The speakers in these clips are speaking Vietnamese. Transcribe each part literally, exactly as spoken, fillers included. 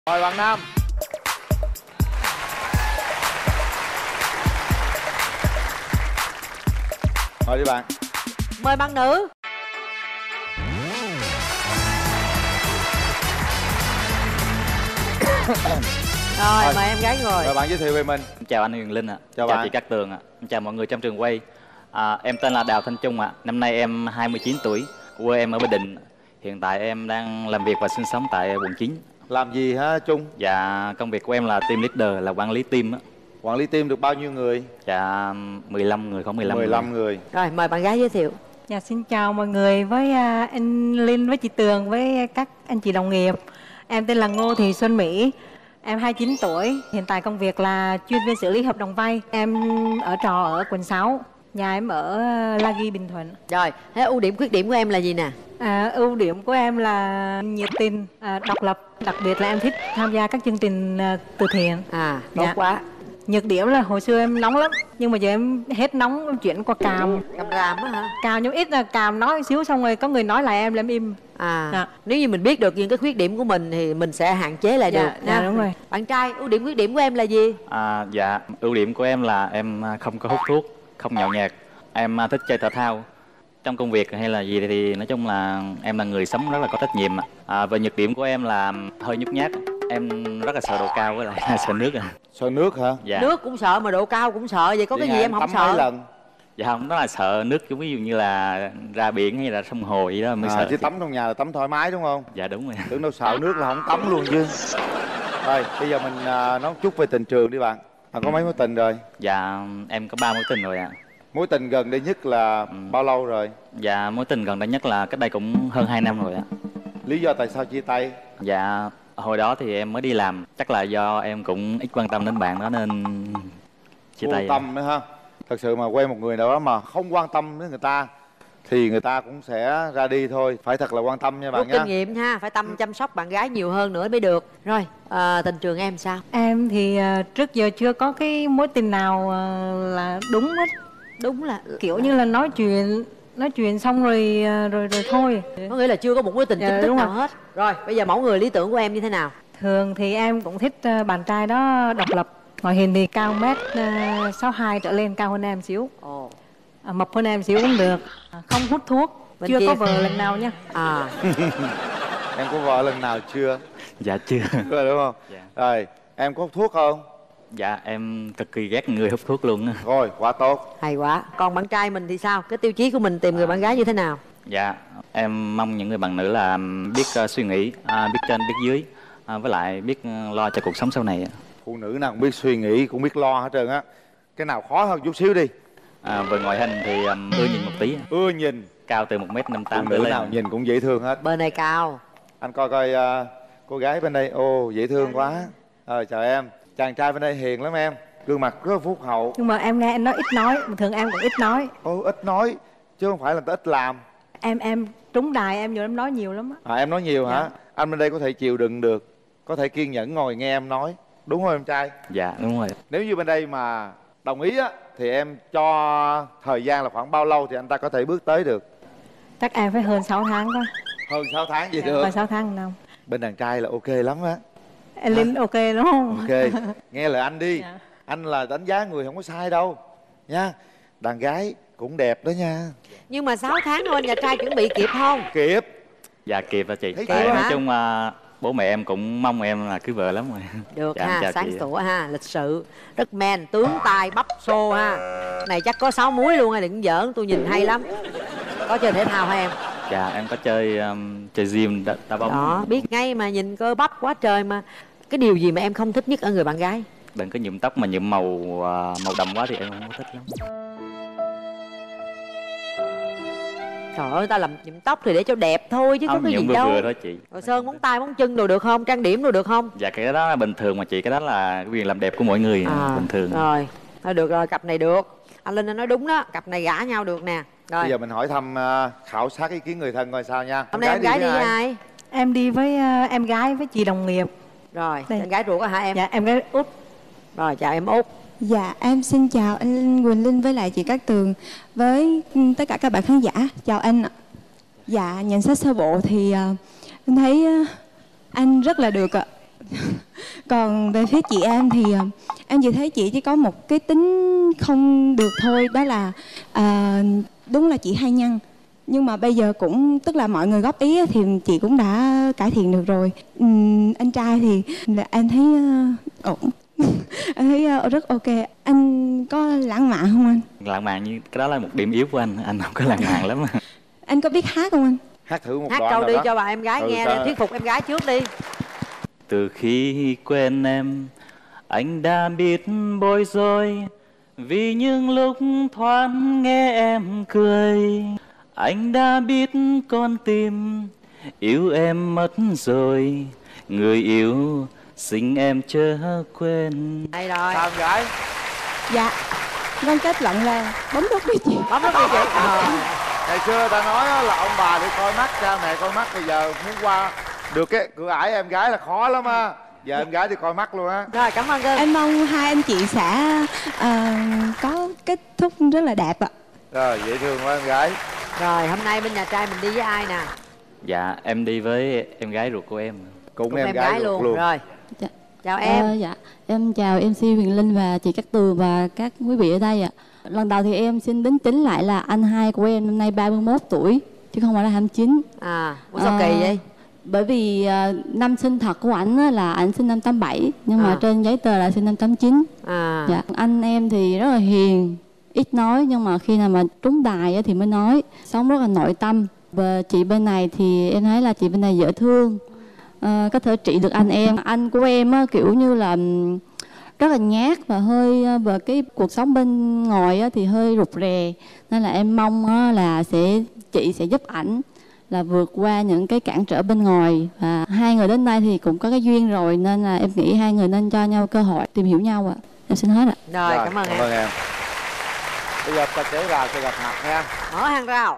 Mời bạn nam. Mời đi bạn. Mời bạn nữ. Rồi, Rồi. mời em gái ngồi. Mời bạn giới thiệu về mình. Chào anh Huyền Linh ạ. Chào Chào bạn. chị Cát Tường ạ. Chào mọi người trong trường quay. À, em tên là Đào Thanh Trung ạ. Năm nay em hai mươi chín tuổi. Quê em ở Bình Định. Hiện tại em đang làm việc và sinh sống tại quận chín. Làm gì hả Trung? Dạ, công việc của em là team leader, là quản lý team á. Quản lý team được bao nhiêu người? Dạ, mười lăm người, không mười lăm mười lăm người. Rồi, mời bạn gái giới thiệu. Dạ, xin chào mọi người với uh, anh Linh, với chị Tường, với các anh chị đồng nghiệp. Em tên là Ngô Thị Xuân Mỹ. Em hai mươi chín tuổi. Hiện tại công việc là chuyên viên xử lý hợp đồng vay. Em ở trọ ở quận sáu. Nhà em ở La Ghi, Bình Thuận. Rồi, thế ưu điểm khuyết điểm của em là gì nè? À, ưu điểm của em là nhiệt tình, à, độc lập. Đặc biệt là em thích tham gia các chương trình à, từ thiện. À, tốt Dạ. quá. Nhược điểm là hồi xưa em nóng lắm, nhưng mà giờ em hết nóng, em chuyển qua càm. Càm ràm á hả? Càm nhưng ít là càm nói một xíu, xong rồi có người nói lại em là em im. À, Dạ. nếu như mình biết được những cái khuyết điểm của mình thì mình sẽ hạn chế lại Dạ, được. dạ, nha. đúng rồi. Bạn trai, ưu điểm khuyết điểm của em là gì? À, dạ, ưu điểm của em là em không có hút thuốc, không nhậu nhẹt. Em thích chơi thể thao. Trong công việc hay là gì thì nói chung là em là người sống rất là có trách nhiệm. À, về nhược điểm của em là hơi nhút nhát. Em rất là sợ độ cao với lại sợ nước à. Sợ nước hả? Dạ. Nước cũng sợ mà độ cao cũng sợ. Vậy có Vậy cái gì ngày em không tắm sợ? mấy lần? Dạ không, đó là sợ nước, ví dụ như là ra biển hay là sông hồ gì đó mới À, sợ. chứ tắm trong nhà là tắm thoải mái đúng không? Dạ đúng rồi. Tưởng đâu sợ nước là không tắm luôn chứ. Rồi, bây giờ mình à, nói chút về tình trường đi bạn. Bạn có mấy mối tình rồi? Dạ, em có ba mối tình rồi ạ. Mối tình gần đây nhất là bao lâu rồi? Dạ, mối tình gần đây nhất là cách đây cũng hơn hai năm rồi ạ. Lý do tại sao chia tay? Dạ, hồi đó thì em mới đi làm. Chắc là do em cũng ít quan tâm đến bạn đó nên chia Vô tay. tâm nữa ha. Thật sự mà quen một người nào đó mà không quan tâm đến người ta thì người ta cũng sẽ ra đi thôi. Phải thật là quan tâm nha Rút bạn kinh nhé. nghiệm ha, phải tâm chăm sóc bạn gái nhiều hơn nữa mới được. Rồi, à, tình trường em sao? Em thì à, trước giờ chưa có cái mối tình nào à, là đúng hết. Đúng là Kiểu như là nói chuyện nói chuyện xong rồi à, rồi rồi thôi. có nghĩa là chưa có một mối tình Dạ, chính thức đúng nào rồi. hết. Rồi, bây giờ mẫu người lý tưởng của em như thế nào? Thường thì em cũng thích à, bạn trai đó độc lập. Ngoại hình thì cao mét à, sáu hai trở lên, cao hơn em xíu. Ồ. À, mập hơn em xíu cũng được. À, không hút thuốc. Bên chưa kia. có vợ lần nào nha. À, Em có vợ lần nào chưa? Dạ chưa. Chưa đúng không? Dạ. Rồi, em có hút thuốc không? Dạ, em cực kỳ ghét người hút thuốc luôn á. Rồi, quá tốt. hay quá. Còn bạn trai mình thì sao? Cái tiêu chí của mình tìm người bạn gái như thế nào? Dạ, em mong những người bạn nữ là biết uh, suy nghĩ, uh, biết trên biết dưới, uh, với lại biết uh, lo cho cuộc sống sau này. Phụ nữ nào cũng biết suy nghĩ, cũng biết lo hết trơn á. Cái nào khó hơn chút xíu đi. À, về ngoại hình thì um, ưa nhìn một tí, Ưa nhìn. cao từ một mét năm Phụ tám nữ trở nào lên. nhìn cũng dễ thương hết. Bên này cao. Anh coi coi à, cô gái bên đây. Ồ, dễ thương quá. Rồi, chào em. Chàng trai bên đây hiền lắm em. Gương mặt rất là phúc hậu. Nhưng mà em nghe anh nói ít nói, thường em cũng ít nói. Ồ, ít nói chứ không phải là ta ít làm. Em em trúng đài em nhiều em nói nhiều lắm á. À, em nói nhiều hả? Anh bên đây có thể chịu đựng được, có thể kiên nhẫn ngồi nghe em nói, đúng không em trai? Dạ đúng rồi. Nếu như bên đây mà đồng ý á thì em cho thời gian là khoảng bao lâu thì anh ta có thể bước tới được? Chắc em phải hơn sáu tháng quá. Hơn sáu tháng gì được. Hơn sáu tháng năm. Bên đàn trai là ok lắm á. Em Linh ok đúng không? Ok, nghe lời anh đi. Dạ. Anh là đánh giá người không có sai đâu nha. Đàn gái cũng đẹp đó nha. Nhưng mà sáu tháng thôi, nhà trai chuẩn bị kịp không? Kịp. Dạ kịp đó chị. Thấy Tại chưa nói hả? chung uh, bố mẹ em cũng mong em là cưới vợ lắm rồi. Được Dạ, em ha, chào sáng chị. sủa ha, lịch sự, rất man, tướng tài bắp xô ha. Này chắc có sáu múi luôn, hay đừng giỡn, tôi nhìn hay lắm. Có chơi thể thao hả em? Dạ em có chơi um, chơi gym, đá, đá bóng. Đó, biết ngay mà, nhìn cơ bắp quá trời mà. Cái điều gì mà em không thích nhất ở người bạn gái? Đừng có nhuộm tóc mà nhuộm màu uh, màu đậm quá thì em không có thích lắm. Trời ơi, ta làm nhuộm tóc thì để cho đẹp thôi chứ có Không, cái gì nhuộm vừa đâu. vừa thôi chị. Rồi sơn móng tay, móng chân đồ được không? Trang điểm đồ được không? Dạ cái đó là bình thường mà chị, cái đó là quyền làm đẹp của mỗi người, À, bình thường. Rồi, thôi được rồi, cặp này được. Anh Linh đã nói đúng đó, cặp này gả nhau được nè. Rồi, Bây giờ mình hỏi thăm à, khảo sát ý kiến người thân coi sao nha. hôm nay em gái đi với ai? Em đi với ờ, em gái với chị đồng nghiệp. Rồi, Đây. em gái ruột á hả em? Dạ em gái út. Rồi, chào em Út. Dạ, em xin chào anh Quỳnh Linh với lại chị Cát Tường với tất cả các bạn khán giả. Chào anh ạ. Dạ, nhận xét sơ bộ thì uh, em thấy uh, anh rất là được ạ. Còn về phía chị em thì ờ, em chỉ thấy chị chỉ có một cái tính không được thôi, đó là à, đúng là chị hay nhăn, nhưng mà bây giờ cũng tức là mọi người góp ý á, thì chị cũng đã cải thiện được rồi. Ừm, anh trai thì là em thấy uh, ổn. Em thấy uh, rất ok. Anh có lãng mạn không anh? Lãng mạn như cái đó là một điểm yếu của anh, anh không có lãng mạn lắm. Anh có biết hát không anh? Hát thử một Hát đoạn câu nào đi đó. cho bà em gái Ừ, nghe ta- để thuyết phục em gái trước đi. Từ khi quen em, anh đã biết bối rối, vì những lúc thoáng nghe em cười. Anh đã biết con tim yêu em mất rồi, người yêu xin em chớ quên. Hay rồi. Sao em gái? Dạ, con kết luận là bấm nút đi chị. Bấm nút đi chị. Ờ. Ngày xưa ta nói á, là ông bà đi coi mắt, cha mẹ coi mắt, bây giờ muốn qua được cái cửa ải em gái là khó lắm á. Giờ em gái thì coi mắt luôn á. Rồi cảm ơn Cưng. Em mong hai anh chị sẽ ờ, có kết thúc rất là đẹp ạ. Rồi dễ thương quá em gái. Rồi hôm nay bên nhà trai mình đi với ai nè? Dạ em đi với em gái ruột của em. Cũng, Cùng em, em gái, gái ruột luôn. luôn. Rồi Dạ. chào em. Ờ, dạ, em chào em xê Huyền Linh và chị Cát Tường và các quý vị ở đây ạ. Lần đầu thì em xin đính chính lại là anh hai của em năm nay ba mươi mốt tuổi chứ không phải là hai mươi chín. À, ủa sao Ờ, kỳ vậy? Bởi vì uh, năm sinh thật của ảnh á là ảnh sinh năm tám bảy nhưng mà À. trên giấy tờ là sinh năm tám chín. À. Dạ, anh em thì rất là hiền, ít nói nhưng mà khi nào mà trúng đài á thì mới nói, sống rất là nội tâm. Và chị bên này thì em thấy là chị bên này dễ thương, ờ, có thể trị được anh em. Anh của em á, kiểu như là ừm, rất là nhát và hơi ờ, về cái cuộc sống bên ngoài á, thì hơi rụt rè, nên là em mong á, là sẽ chị sẽ giúp ảnh là vượt qua những cái cản trở bên ngoài, và hai người đến đây thì cũng có cái duyên rồi nên là em nghĩ hai người nên cho nhau cơ hội tìm hiểu nhau ạ. Em xin hết ạ. Rồi, cảm ơn cảm em. ơn em. Bây giờ ta kéo rào cho gặp mặt nha. Mở hàng rào.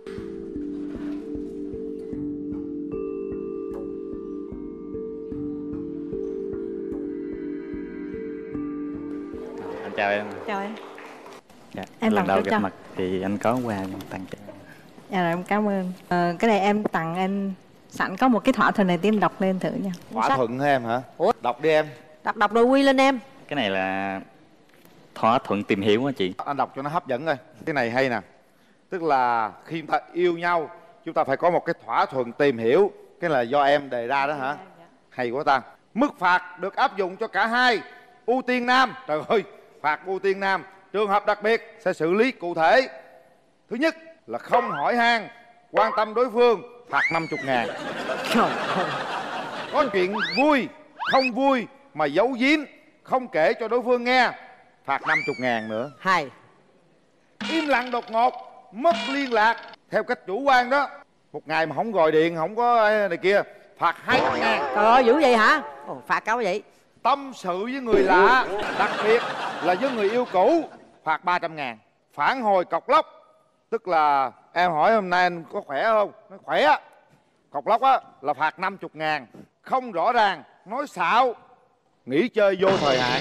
Anh chào em. Chào em. Dạ. Em lần làm đầu cho gặp cho. mặt thì anh có quà tặng cho em. Dạ rồi em cảm ơn. Ờ, cái này em tặng anh, sẵn có một cái thỏa thuận này tí em đọc lên thử nha. Thỏa Sách. thuận hả em hả? Ủa? Đọc đi em. Đọc đọc đôi quy lên em. Cái này là thỏa thuận tìm hiểu á chị. Anh đọc cho nó hấp dẫn coi. Cái này hay nè. Tức là khi chúng ta yêu nhau, chúng ta phải có một cái thỏa thuận tìm hiểu. Cái là do em đề ra đó hả? Hay quá ta. Mức phạt được áp dụng cho cả hai. Ưu tiên nam. Trời ơi, phạt ưu tiên nam. Trường hợp đặc biệt sẽ xử lý cụ thể. Thứ nhất là không hỏi han, quan tâm đối phương, phạt năm mươi ngàn. Trời ơi. Có chuyện vui, không vui mà giấu giếm, không kể cho đối phương nghe, phạt năm mươi ngàn nữa. Hay. Im lặng đột ngột, mất liên lạc theo cách chủ quan đó, một ngày mà không gọi điện, không có này kia, phạt hai trăm ngàn. Trời ơi, dữ vậy hả? Ồ, phạt cao vậy. Tâm sự với người lạ, đặc biệt là với người yêu cũ, phạt ba trăm ngàn. Phản hồi cọc lóc, tức là em hỏi hôm nay anh có khỏe không? Nói khỏe. Cọc lóc á là phạt năm mươi ngàn. Không rõ ràng, nói xạo, nghỉ chơi vô thời hạn,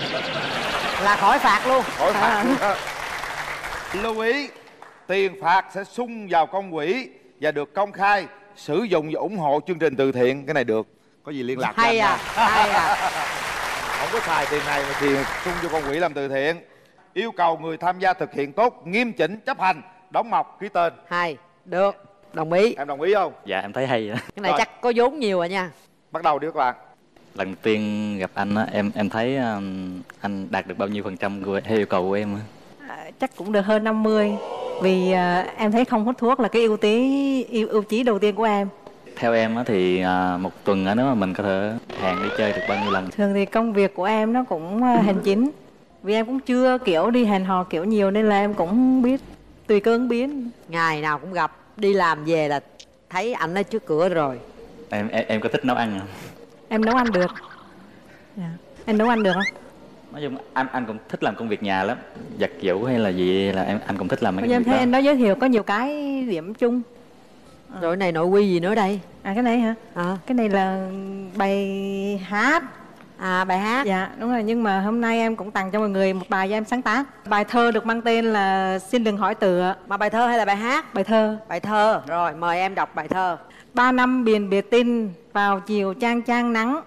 Là khỏi phạt luôn. khỏi phạt luôn á. Lưu ý, tiền phạt sẽ sung vào công quỹ và được công khai sử dụng và ủng hộ chương trình từ thiện. Cái này được, có gì liên lạc với Hay anh à, nha. hay à. Không có xài tiền này mà tiền sung cho công quỹ làm từ thiện. Yêu cầu người tham gia thực hiện tốt, nghiêm chỉnh, chấp hành, đóng mộc, ký tên. Hay. Được. Đồng ý. Em đồng ý không? Dạ em thấy hay á. Cái này Rồi. chắc có vốn nhiều rồi nha. Bắt đầu đi các bạn. Lần tiên gặp anh á, em em thấy um, anh đạt được bao nhiêu phần trăm của, theo yêu cầu của em á? À, chắc cũng được hơn năm mươi. Vì à, em thấy không hút thuốc là cái ưu tí ưu, ưu chí đầu tiên của em. Theo em á thì à, một tuần á, nếu mà mình có thể hẹn đi chơi được bao nhiêu lần? Thường thì công việc của em nó cũng à, hành chính. Vì em cũng chưa kiểu đi hẹn hò kiểu nhiều nên là em cũng biết tùy cơ ứng biến. Ngày nào cũng gặp. Đi làm về là thấy ảnh ở trước cửa rồi. Em em, em có thích nấu ăn không? Em nấu ăn được. Dạ. Em nấu ăn được không? Nói chung anh anh cũng thích làm công việc nhà lắm, giặt giũ hay là gì là em anh cũng thích làm mấy Bây cái giờ em việc thấy đó. anh đó giới thiệu có nhiều cái điểm chung. Rồi cái này nội quy gì nữa đây? À cái này hả? À, Cái này là bài hát. à bài hát. Dạ đúng rồi, nhưng mà hôm nay em cũng tặng cho mọi người một bài do em sáng tác. Bài thơ được mang tên là Xin đừng hỏi từ ạ. Mà bài thơ hay là bài hát? Bài thơ. Bài thơ. Rồi mời em đọc bài thơ. Ba năm biển biệt tin vào chiều chang chang nắng,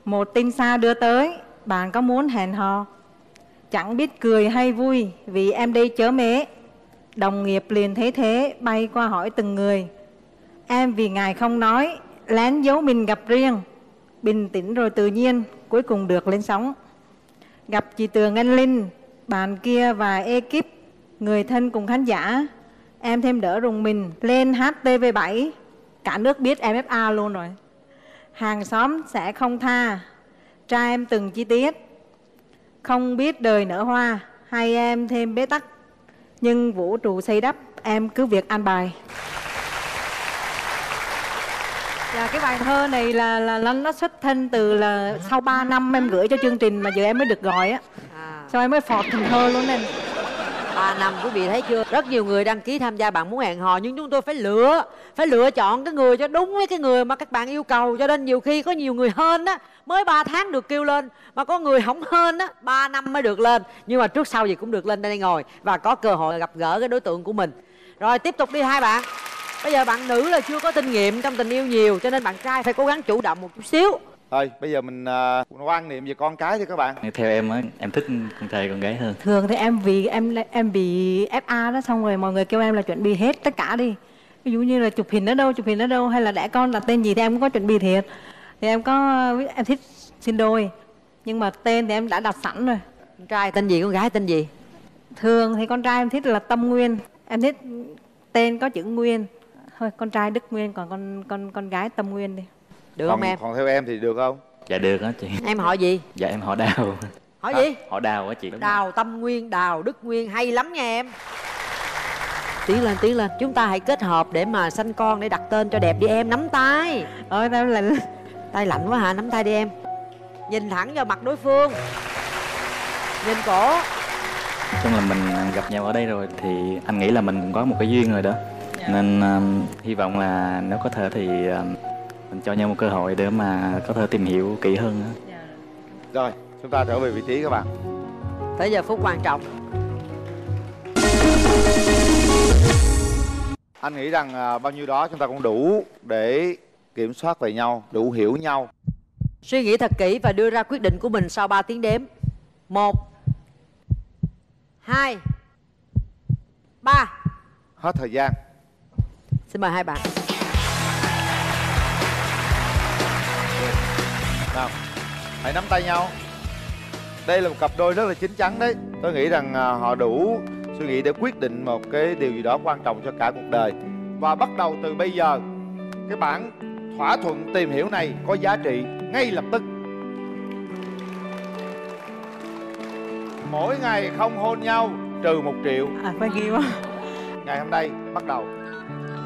Một tin xa đưa tới, bạn có muốn hẹn hò? Chẳng biết cười hay vui vì em đây chớ mế. Đồng nghiệp liền thấy thế bay qua hỏi từng người. Em vì ngài không nói, lén giấu mình gặp riêng. Bình tĩnh rồi tự nhiên, cuối cùng được lên sóng. Gặp chị Tường, anh Linh, bạn kia và ekip, người thân cùng khán giả. Em thêm đỡ rùng mình, lên hát tê vê bảy. Cả nước biết em ép a luôn rồi. Hàng xóm sẽ không tha, tra em từng chi tiết. Không biết đời nở hoa, hay em thêm bế tắc. Nhưng vũ trụ xây đắp, em cứ việc an bài. Dạ, cái bài thơ này là, là, là nó xuất thân từ là sau ba năm em gửi cho chương trình mà giờ em mới được gọi á. À, Sau em mới phọt thành thơ luôn nên. ba năm quý vị thấy chưa? Rất nhiều người đăng ký tham gia Bạn Muốn Hẹn Hò, nhưng chúng tôi phải lựa, phải lựa chọn cái người cho đúng với cái người mà các bạn yêu cầu. Cho nên nhiều khi có nhiều người hên á, mới ba tháng được kêu lên, mà có người không hên á, ba năm mới được lên. Nhưng mà trước sau gì cũng được lên đây ngồi và có cơ hội gặp gỡ cái đối tượng của mình. Rồi tiếp tục đi hai bạn. Bây giờ bạn nữ là chưa có kinh nghiệm trong tình yêu nhiều, cho nên bạn trai phải cố gắng chủ động một chút xíu. Thôi bây giờ mình uh, quan niệm về con cái đi các bạn. Theo em á, em thích con trai con gái hơn. Thường thì em vì em em bị ép a đó, xong rồi mọi người kêu em là chuẩn bị hết tất cả đi. Ví dụ như là chụp hình ở đâu, chụp hình ở đâu, hay là đẻ con đặt tên gì thì em cũng có chuẩn bị thiệt. Thì em có, em thích sinh đôi, nhưng mà tên thì em đã đặt sẵn rồi. Con trai tên gì, con gái tên gì? Thường thì con trai em thích là Tâm Nguyên, em thích tên có chữ Nguyên. Thôi con trai Đức Nguyên, còn con con con gái Tâm Nguyên đi. Được còn, không em? Còn theo em thì được không? Dạ được á chị. Em hỏi gì? Dạ em họ Đào. Hỏi Hả? gì? Họ Đào á chị. Đào Tâm Nguyên, Đào Đức Nguyên, hay lắm nha em. Tiến lên, tiến lên. Chúng ta hãy kết hợp để mà sanh con, để đặt tên cho đẹp đi em. Nắm tay. Ôi tao là Tay lạnh quá hả? Nắm tay đi em. Nhìn thẳng vào mặt đối phương, nhìn cổ. Chung là mình gặp nhau ở đây rồi thì anh nghĩ là mình cũng có một cái duyên rồi đó. Dạ. Nên um, hy vọng là nếu có thể thì um, mình cho nhau một cơ hội để mà có thể tìm hiểu kỹ hơn đó. Dạ. Rồi chúng ta trở về vị trí các bạn. Tới giờ phút quan trọng. Anh nghĩ rằng à, bao nhiêu đó chúng ta cũng đủ để kiểm soát về nhau, đủ hiểu nhau. Suy nghĩ thật kỹ và đưa ra quyết định của mình sau ba tiếng đếm. Một, hai, ba. Hết thời gian. Xin mời hai bạn. Nào, hãy nắm tay nhau. Đây là một cặp đôi rất là chín chắn đấy. Tôi nghĩ rằng à, họ đủ suy nghĩ để quyết định một cái điều gì đó quan trọng cho cả cuộc đời. Và bắt đầu từ bây giờ, cái bản thỏa thuận tìm hiểu này có giá trị ngay lập tức. Mỗi ngày không hôn nhau trừ một triệu. À phải ghi quá. Ngày hôm nay bắt đầu.